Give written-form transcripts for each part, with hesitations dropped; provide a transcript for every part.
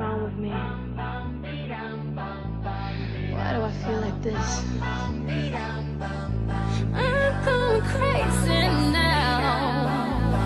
wrong with me? Why do I feel like this? I'm going crazy now.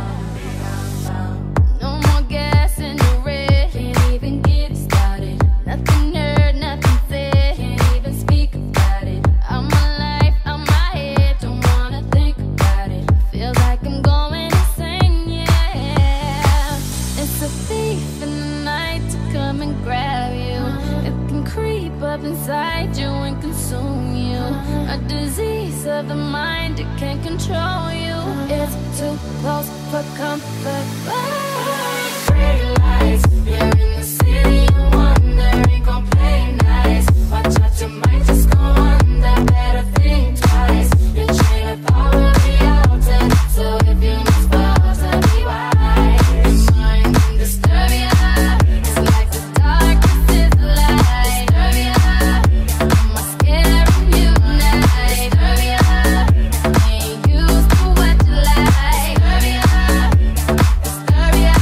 No more gas in the red. Can't even get it started. Nothing heard, nothing said. Can't even speak about it. Out my life, out my head. Don't wanna think about it. Feels like I'm going insane, yeah. It's a thief in the night to come and grab you. It can creep up inside you and consume you. A disease of the mind, it can't control you. It's too close for comfort. Pretty lights, you're in the city, you wonder, ain't gon' play nice. Watch out, you might just go under. Better think twice. Your train of thought will be altered, so if you misspell, to be wise. Your mind can disturb ya. It's like the darkness is the light. Disturb ya. Am I scaring you tonight? Disturb ya. Ain't used to what you like. Disturb ya. Disturb ya.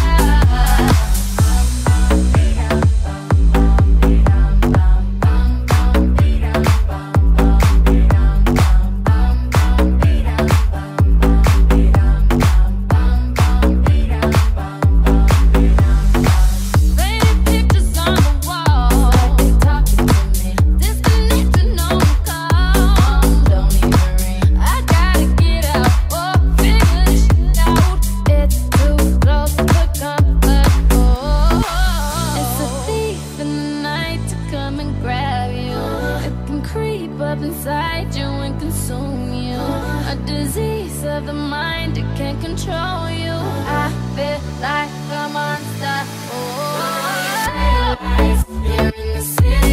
Painted pictures on the wall, like they talking to me. Disconnected, no one call. Don't even ring. I gotta get out, figure this shit out. It's too close for comfort. It's a thief in the night to come and grab you. It can creep up inside you and consume you. A disease of the mind, it can't control you. I feel like a monster. You're in the city.